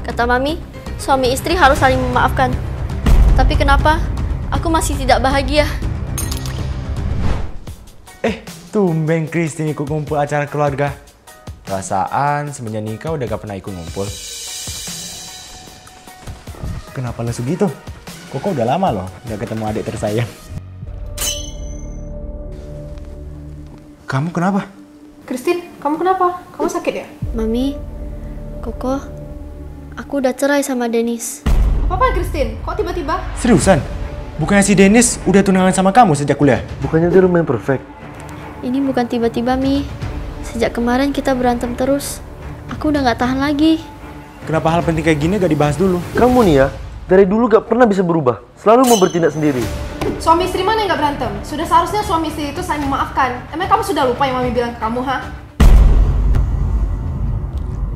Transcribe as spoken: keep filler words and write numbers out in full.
Kata Mami, suami istri harus saling memaafkan. Tapi kenapa aku masih tidak bahagia? Eh, tumben Christine ikut ngumpul acara keluarga. Perasaan semenjak nikah udah gak pernah ikut ngumpul. Kenapa lesu gitu? Koko udah lama loh gak ketemu adik tersayang. Kamu kenapa? Christine, kamu kenapa? Kamu sakit ya? Mami, Koko, aku udah cerai sama Dennis. Apa-apa Christine? Kok tiba-tiba? Seriusan? Bukannya si Dennis udah tunangan sama kamu sejak kuliah? Bukannya dia lumayan perfect? Ini bukan tiba-tiba, Mi. Sejak kemarin kita berantem terus. Aku udah gak tahan lagi. Kenapa hal penting kayak gini gak dibahas dulu? Kamu nih ya, dari dulu gak pernah bisa berubah. Selalu mau bertindak sendiri. Suami istri mana yang gak berantem? Sudah seharusnya suami istri itu saling memaafkan. Emang kamu sudah lupa yang Mami bilang ke kamu, ha?